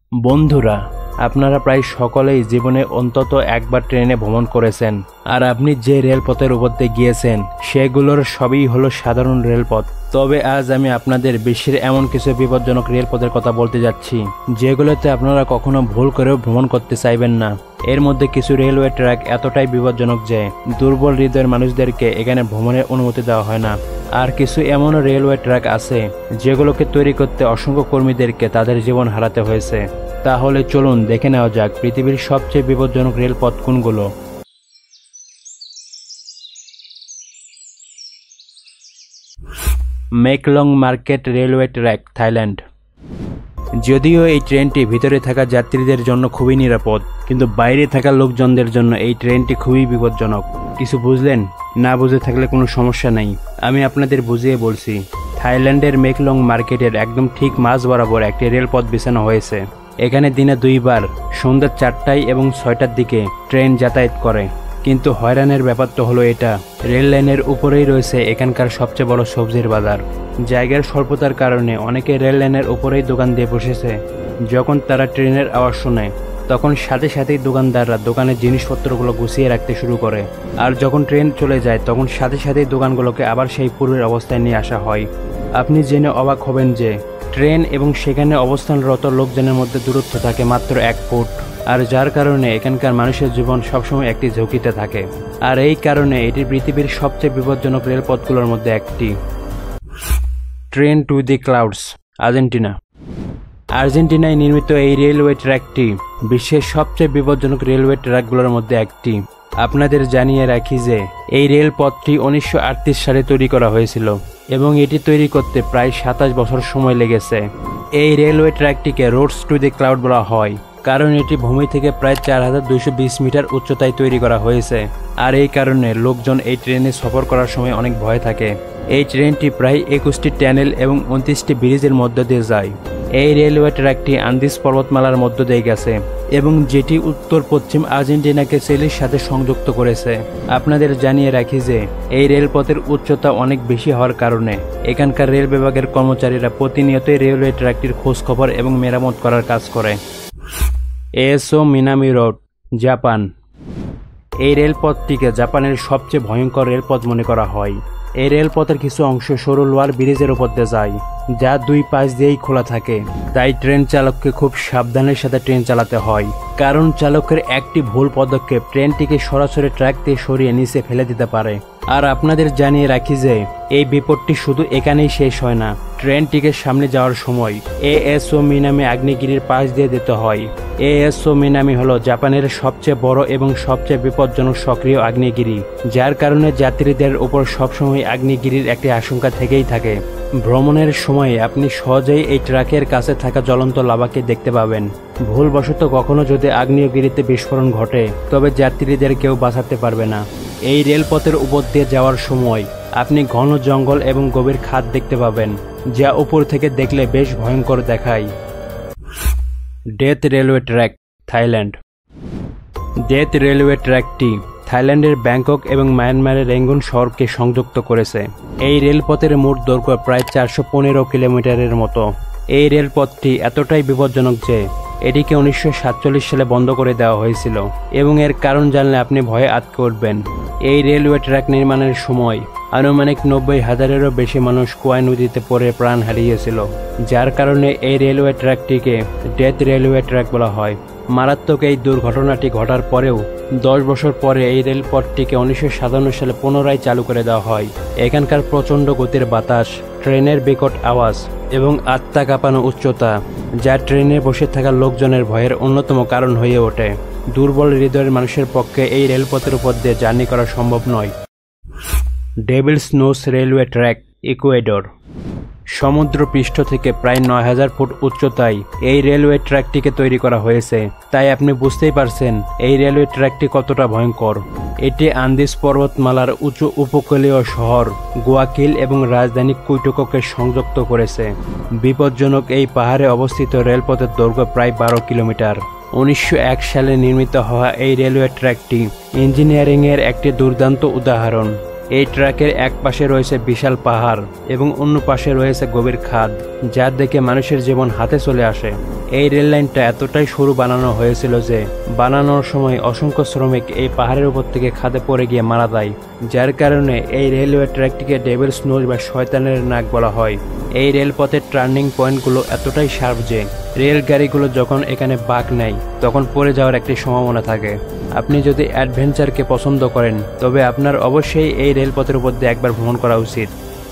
বন্ধুরা, আপনারা প্রায় সকলেই জীবনে অন্তত একবার ট্রেনে ভ্রমণ করেছেন। আর আপনি যে রেলপথের উপর দিয়ে গিয়েছেন সেগুলোর সবই হলো সাধারণ রেলপথ। তবে আজ আমি আপনাদের বিশ্বের এমন কিছু বিপজ্জনক রেলপথের কথা বলতে যাচ্ছি যেগুলোতে আপনারা কখনো ভুল করেও ভ্রমণ করতে চাইবেন না। এর মধ্যে কিছু রেলওয়ে ট্র্যাক এতটাই বিপজ্জনক যে দুর্বল হৃদয়ের মানুষদেরকে এখানে ভ্রমণের অনুমতি দেওয়া হয় না। আর কিছু এমন রেলওয়ে ট্র্যাক আছে যেগুলোকে তৈরি করতে অসংখ্য কর্মীদেরকে তাদের জীবন হারাতে হয়েছে। তাহলে চলুন দেখে নেওয়া যাক পৃথিবীর সবচেয়ে বিপজ্জনক রেলপথ কোনগুলো। Maeklong market railway track, Thailand. যদিও এই ট্রেনটি ভিতরে থাকা যাত্রীদের জন্য খুবই নিরাপদ, কিন্তু বাইরে থাকা লোকজনদের জন্য এই ট্রেনটি খুবই বিপজ্জনক। কিছু বুঝলেন? না বুঝে থাকলে কোনো সমস্যা নেই, আমি আপনাদের বুঝিয়ে বলছি। থাইল্যান্ডের মেকলং মার্কেটের একদম ঠিক মাঝ বরাবর একটি রেলপথ বিছানো হয়েছে। এখানে দিনে দুইবার সন্ধ্যা 4টায় এবং 6টার দিকে ট্রেন যাতায়াত করে। কিন্তু হয়রানের ব্যাপার তো হলো এটা, রেল লাইনের উপরেই রয়েছে এখানকার সবচেয়ে বড় সবজির বাজার। জায়গার স্বল্পতার কারণে অনেকে রেল লাইনের উপরেই দোকান দিয়ে বসেছে। যখন তারা ট্রেনের আওয়াজ শোনে তখন সাথে সাথেই দোকানদাররা দোকানের জিনিসপত্রগুলো গুছিয়ে রাখতে শুরু করে। আর যখন ট্রেন চলে যায় তখন সাথে সাথেই দোকানগুলোকে আবার সেই পূর্বের অবস্থায় নিয়ে আসা হয়। আপনি জেনে অবাক হবেন যে ট্রেন এবং সেখানে অবস্থানরত লোকজনের মধ্যে দূরত্ব থাকে মাত্র 1 ফুট। আর যার কারণে এখানকার মানুষের জীবন সবসময় একটি ঝুঁকিতে থাকে। আর এই কারণে এটি পৃথিবীর সবচেয়ে বিপজ্জনক রেলপথগুলোর মধ্যে একটি। Train to the clouds, Argentina. আর্জেন্টিনায় নির্মিত এই রেলওয়ে ট্র্যাকটি বিশ্বের সবচেয়ে বিপজ্জনক রেলওয়ে ট্র্যাকগুলোর মধ্যে একটি। আপনাদের জানিয়ে রাখি যে এই রেলপথটি 1938 সালে তৈরি করা হয়েছিল এবং এটি তৈরি করতে প্রায় 27 বছর সময় লেগেছে। এই রেলওয়ে ট্র্যাকটিকে রোডস টু দি ক্লাউড বলা হয় কারণ এটি ভূমি থেকে প্রায় 4220 মিটার উচ্চতায় তৈরি করা হয়েছে। আর এই কারণে লোকজন এই ট্রেনে সফর করার সময় অনেক ভয় থাকে। এই ট্রেনটি প্রায় 21টি টানেল এবং 29টি ব্রিজের মধ্য দিয়ে যায়। এই রেলওয়ে ট্র্যাকটি আন্দিজ পর্বতমালার মধ্য দিয়ে গেছে এবং যেটি উত্তর পশ্চিম আর্জেন্টিনাকে চিলির সাথে সংযুক্ত করেছে। আপনাদের জানিয়ে রাখি যে এই রেলপথের উচ্চতা অনেক বেশি হওয়ার কারণে এখানকার রেল বিভাগের কর্মচারীরা প্রতিনিয়তই রেলওয়ে ট্র্যাকটির খোঁজখবর এবং মেরামত করার কাজ করে। এসো মিনামি রোড, জাপান। এই রেলপথটিকে জাপানের সবচেয়ে ভয়ঙ্কর রেলপথ মনে করা হয়। এই রেলপথের কিছু অংশ সরু লোহার ব্রিজের উপর দিয়ে যায় যা দুই পাশ দিয়েই খোলা থাকে। তাই ট্রেন চালককে খুব সাবধানের সাথে ট্রেন চালাতে হয়, কারণ চালকের একটি ভুল পদক্ষেপ ট্রেনটিকে সরাসরি ট্র্যাক থেকে সরিয়ে নিচে ফেলে দিতে পারে। আর আপনাদের জানিয়ে রাখি যে এই বিপদটি শুধু এখানেই শেষ হয় না। ট্রেনটিকে সামনে যাওয়ার সময় এএসও মিনামি আগ্নেয়গিরির পাশ দিয়ে যেতে হয়। এএসও মিনামি হলো জাপানের সবচেয়ে বড় এবং সবচেয়ে বিপজ্জনক সক্রিয় আগ্নেয়গিরি, যার কারণে যাত্রীদের উপর সবসময় আগ্নেয়গিরির একটি আশঙ্কা থেকেই থাকে। ভ্রমণের সময় আপনি সহজেই এই ট্র্যাকের কাছে থাকা জ্বলন্ত লাভাকে দেখতে পাবেন। ভুলবশত কখনো যদি আগ্নেয়গিরিতে বিস্ফোরণ ঘটে তবে যাত্রীদের কেউ বাঁচাতে পারবে না। এই রেলপথের উপর দিয়ে যাওয়ার সময় আপনি ঘন জঙ্গল এবং গভীর খাদ দেখতে পাবেন, যা উপর থেকে দেখলে বেশ ভয়ঙ্কর দেখায়। Death railway track, Thailand. Death railway ট্র্যাকটি থাইল্যান্ডের ব্যাংকক এবং মায়ানমারের রেঙ্গুন শহরকে সংযুক্ত করেছে। এই রেলপথের মোট দৈর্ঘ্য প্রায় 415 কিলোমিটারের মতো। এই রেলপথটি এতটাই বিপজ্জনক যে এটিকে 1947 সালে বন্ধ করে দেওয়া হয়েছিল এবং এর কারণ জানলে আপনি ভয়ে আটকে উঠবেন। এই রেলওয়ে ট্র্যাক নির্মাণের সময় আনুমানিক 90,000-এরও বেশি মানুষ কুয়াই নদীতে পড়ে প্রাণ হারিয়েছিল, যার কারণে এই রেলওয়ে ট্র্যাকটিকে ডেথ রেলওয়ে ট্র্যাক বলা হয়। মারাত্মক এই দুর্ঘটনাটি ঘটার পরেও 10 বছর পরে এই রেলপথটিকে 1957 সালে পুনরায় চালু করে দেওয়া হয়। এখানকার প্রচণ্ড গতির বাতাস, ট্রেনের বিকট আওয়াজ এবং আত্মা কাঁপানো উচ্চতা যা ট্রেনে বসে থাকা লোকজনের ভয়ের অন্যতম কারণ হয়ে ওঠে। দুর্বল হৃদয়ের মানুষের পক্ষে এই রেলপথের উপর দিয়ে জার্নি করা সম্ভব নয়। Devil's nose railway track, Ecuador. সমুদ্র পৃষ্ঠ থেকে প্রায় 9000 ফুট উচ্চতায় এই রেলওয়ে ট্র্যাকটিকে তৈরি করা হয়েছে। তাই আপনি বুঝতেই পারছেন এই রেলওয়ে ট্র্যাকটি কতটা ভয়ঙ্কর। এটি আন্দিজ পর্বতমালার উঁচু উপকূলীয় শহর গুয়াকিল এবং রাজধানী কুইটোকে সংযুক্ত করেছে। বিপজ্জনক এই পাহাড়ে অবস্থিত রেলপথের দৈর্ঘ্য প্রায় 12 কিলোমিটার। 1901 সালে নির্মিত হওয়া এই রেলওয়ে ট্র্যাকটি ইঞ্জিনিয়ারিংয়ের একটি দুর্দান্ত উদাহরণ। এই ট্র্যাকের এক পাশে রয়েছে বিশাল পাহাড় এবং অন্য পাশে রয়েছে গভীর খাদ, যা দেখে মানুষের জীবন হাতে চলে আসে। এই রেল লাইনটা এতটাই সরু বানানো হয়েছিল যে বানানোর সময় অসংখ্য শ্রমিক এই পাহাড়ের উপর থেকে খাদে পড়ে গিয়ে মারা যায়, যার কারণে এই রেলওয়ে ট্র্যাকটিকে ডেভিলস নোজ বা শয়তানের নাক বলা হয়। এই রেলপথের টার্নিং পয়েন্টগুলো এতটাই শার্প যে রেল গাড়িগুলো যখন এখানে বাঁক নেয় তখন পড়ে যাওয়ার একটি সম্ভাবনা থাকে। আপনি যদি অ্যাডভেঞ্চারকে পছন্দ করেন তবে আপনার অবশ্যই এই রেলপথের উপর দিয়ে একবার ভ্রমণ করা উচিত।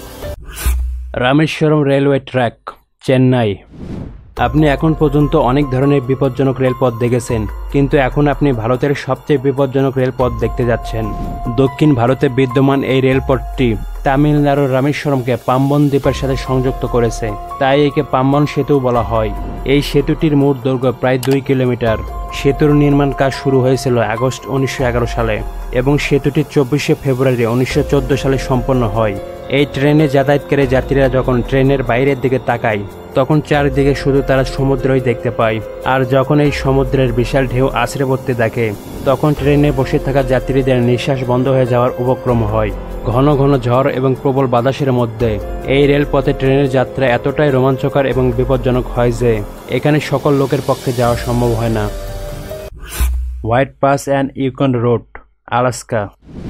Rameswaram railway track, Chennai. আপনি এখন পর্যন্ত অনেক ধরনের বিপজ্জনক রেলপথ দেখেছেন, কিন্তু এখন আপনি ভারতের সবচেয়ে বিপজ্জনক রেলপথ দেখতে যাচ্ছেন। দক্ষিণ ভারতে বিদ্যমান এই রেলপথটি তামিলনাড়ুর রামেশ্বরমকে পাম্বন দ্বীপের সাথে সংযুক্ত করেছে, তাই একে পাম্বন সেতু বলা হয়। এই সেতুটির মোট দৈর্ঘ্য প্রায় 2 কিলোমিটার। সেতুর নির্মাণ কাজ শুরু হয়েছিল আগস্ট 1911 সালে এবং সেতুটি 24শে ফেব্রুয়ারি 1914 সালে সম্পন্ন হয়। এই ট্রেনে যাতায়াতকারী যাত্রীরা যখন ট্রেনের বাইরের দিকে তাকায় তখন চারিদিকে শুধু তারা সমুদ্রই দেখতে পায়, আর যখন এই সমুদ্রের বিশাল ঢেউ আছড়ে পড়তে দেখে তখন ট্রেনে বসে থাকা যাত্রীদের নিঃশ্বাস বন্ধ হয়ে যাওয়ার উপক্রম হয়। ঘন ঘন ঝড় এবং প্রবল বাতাসের মধ্যে এই রেলপথে ট্রেনের যাত্রা এতটাই রোমাঞ্চকর এবং বিপজ্জনক হয় যে এখানে সকল লোকের পক্ষে যাওয়া সম্ভব হয় না। White pass and Yukon road, Alaska.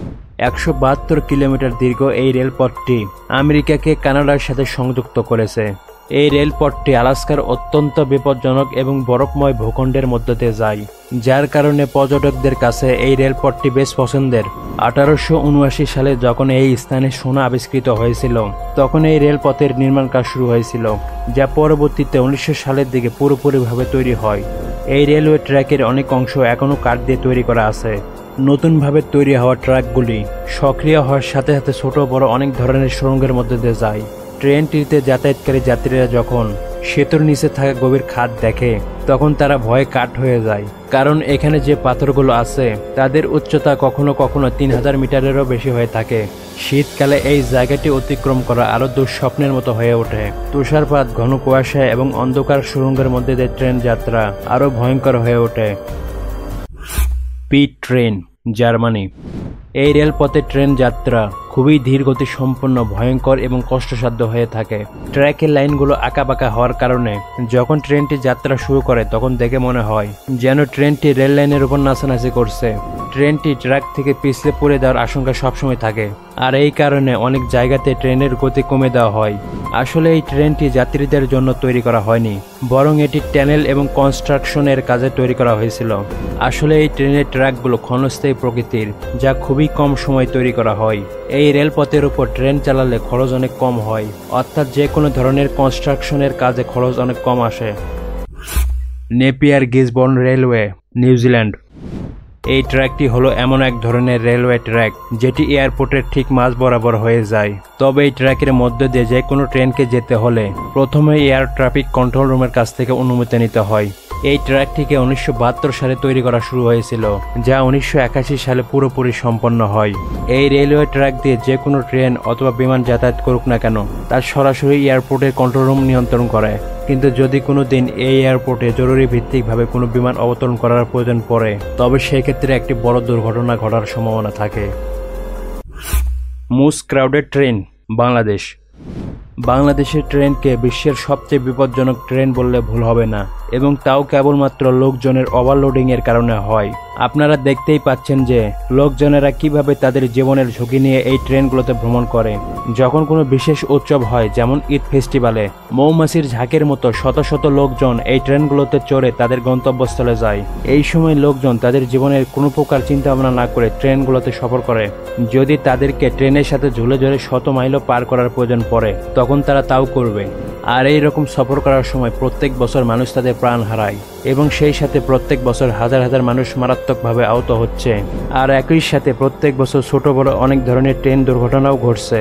172 kilometre দীর্ঘ এই রেলপথটি আমেরিকাকে কানাডার সাথে সংযুক্ত করেছে। এই রেলপথটি আলাস্কার অত্যন্ত বিপজ্জনক এবং বরফময় ভূখণ্ডের মধ্য দিয়ে যায়, যার কারণে পর্যটকদের কাছে এই রেলপথটি বেশ পছন্দের। 1879 সালে যখন এই স্থানে সোনা আবিষ্কৃত হয়েছিল তখন এই রেলপথের নির্মাণ কাজ শুরু হয়েছিল, যা পরবর্তীতে 1900 সালের দিকে পুরোপুরিভাবে তৈরি হয়। এই রেলওয়ে ট্র্যাকের অনেক অংশ এখনও কাঠ দিয়ে তৈরি করা আছে। নতুনভাবে তৈরি হওয়া ট্র্যাকগুলি সক্রিয় হওয়ার সাথে সাথে ছোট বড় অনেক ধরনের সুড়ঙ্গের মধ্যে দিয়ে যায়। ট্রেনটিতে যাতায়াতকারী যাত্রীরা যখন সেতুর নিচে থাকা গভীর খাদ দেখে তখন তারা ভয়ে কাঠ হয়ে যায়, কারণ এখানে যে পাথরগুলো আছে তাদের উচ্চতা কখনো কখনো 3000 মিটারেরও বেশি হয়ে থাকে। শীতকালে এই জায়গাটি অতিক্রম করা আরও দুঃস্বপ্নের মতো হয়ে ওঠে। তুষারপাত, ঘন কুয়াশা এবং অন্ধকার সুড়ঙ্গের মধ্যে দিয়ে ট্রেন যাত্রা আরও ভয়ঙ্কর হয়ে ওঠে। Pit train, Germany. এই রেলপথে ট্রেন যাত্রা খুবই ধীরগতি সম্পন্ন, ভয়ঙ্কর এবং কষ্টসাধ্য হয়ে থাকে। ট্র্যাকের লাইনগুলো আঁকাবাঁকা হওয়ার কারণে যখন ট্রেনটি যাত্রা শুরু করে তখন দেখে মনে হয় যেন ট্রেনটি রেল লাইনের উপর নাচানাচি করছে। ট্রেনটি ট্র্যাক থেকে পিছলে পড়ে দেওয়ার আশঙ্কা সবসময় থাকে, আর এই কারণে অনেক জায়গাতে ট্রেনের গতি কমে দেওয়া হয়। আসলে এই ট্রেনটি যাত্রীদের জন্য তৈরি করা হয়নি, বরং এটি টানেল এবং কনস্ট্রাকশনের কাজে তৈরি করা হয়েছিল। আসলে এই ট্রেনের ট্র্যাকগুলো ক্ষণস্থায়ী প্রকৃতির, যা খুবই কম সময় তৈরি করা হয়। এই রেলপথের উপর ট্রেন চালালে খরচ অনেক কম হয়, অর্থাৎ যে কোনো ধরনের কনস্ট্রাকশনের কাজে খরচ অনেক কম আসে। Napier Gisborne railway, New Zealand. এই ট্র্যাকটি হলো এমন এক ধরনের রেলওয়ে ট্র্যাক যেটি এয়ারপোর্টের ঠিক মাঝ বরাবর হয়ে যায়। তবে এই ট্র্যাকের মধ্য দিয়ে যে কোনো ট্রেনকে যেতে হলে প্রথমে এয়ার ট্রাফিক কন্ট্রোল রুমের কাছ থেকে অনুমতি নিতে হয়। এই ট্র্যাকটিকে 1972 সালে তৈরি করা শুরু হয়েছিল, যা 1981 সালে পুরোপুরি সম্পন্ন হয়। এই রেলওয়ে ট্র্যাক দিয়ে যে কোনো ট্রেন অথবা বিমান যাতায়াত করুক না কেন তার সরাসরি এয়ারপোর্টের কন্ট্রোল রুম নিয়ন্ত্রণ করে। কিন্তু যদি কোনো দিন এই এয়ারপোর্টে জরুরি ভিত্তিকভাবে কোনো বিমান অবতরণ করার প্রয়োজন পড়ে তবে সেক্ষেত্রে একটি বড় দুর্ঘটনা ঘটার সম্ভাবনা থাকে। Most crowded train, Bangladesh. বাংলাদেশের ট্রেনকে বিশ্বের সবচেয়ে বিপজ্জনক ট্রেন বললে ভুল হবে না, এবং তাও কেবলমাত্র লোকজনের ওভারলোডিংয়ের কারণে হয়। আপনারা দেখতেই পাচ্ছেন যে লোকজনেরা কিভাবে তাদের জীবনের ঝুঁকি নিয়ে এই ট্রেনগুলোতে ভ্রমণ করে। যখন কোনো বিশেষ উৎসব হয় যেমন ঈদ ফেস্টিভ্যালে মৌমাছির ঝাঁকের মতো শত শত লোকজন এই ট্রেনগুলোতে চড়ে তাদের গন্তব্যস্থলে যায়। এই সময় লোকজন তাদের জীবনের কোনো প্রকার চিন্তা ভাবনা না করে ট্রেনগুলোতে সফর করে। যদি তাদেরকে ট্রেনের সাথে ঝুলে ঝুলে শত মাইলও পার করার প্রয়োজন পড়ে তখন তারা তাও করবে। আর এই রকম সফর করার সময় প্রত্যেক বছর মানুষ তাদের প্রাণ হারায়, এবং সেই সাথে প্রত্যেক বছর হাজার হাজার মানুষ মারাত্মকভাবে আহত হচ্ছে। আর একই সাথে প্রত্যেক বছর ছোট বড় অনেক ধরনের ট্রেন দুর্ঘটনাও ঘটছে।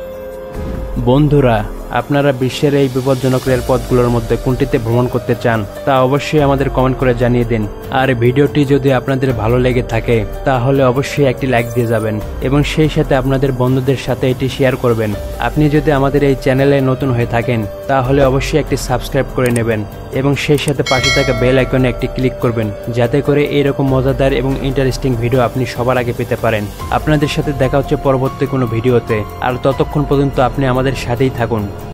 বন্ধুরা, আপনারা বিশ্বের এই বিপজ্জনক রেলপথগুলোর মধ্যে কোনটিতে ভ্রমণ করতে চান তা অবশ্যই আমাদের কমেন্ট করে জানিয়ে দিন। আর ভিডিওটি যদি আপনাদের ভালো লেগে থাকে তাহলে অবশ্যই একটি লাইক দিয়ে যাবেন, এবং সেই সাথে আপনাদের বন্ধুদের সাথে এটি শেয়ার করবেন। আপনি যদি আমাদের এই চ্যানেলে নতুন হয়ে থাকেন তাহলে অবশ্যই একটি সাবস্ক্রাইব করে নেবেন, এবং সেই সাথে পাশে থাকা বেল আইকনে একটি ক্লিক করবেন, যাতে করে এইরকম মজাদার এবং ইন্টারেস্টিং ভিডিও আপনি সবার আগে পেতে পারেন। আপনাদের সাথে দেখা হচ্ছে পরবর্তী কোনো ভিডিওতে, আর ততক্ষণ পর্যন্ত আপনি আমাদের সাথেই থাকুন।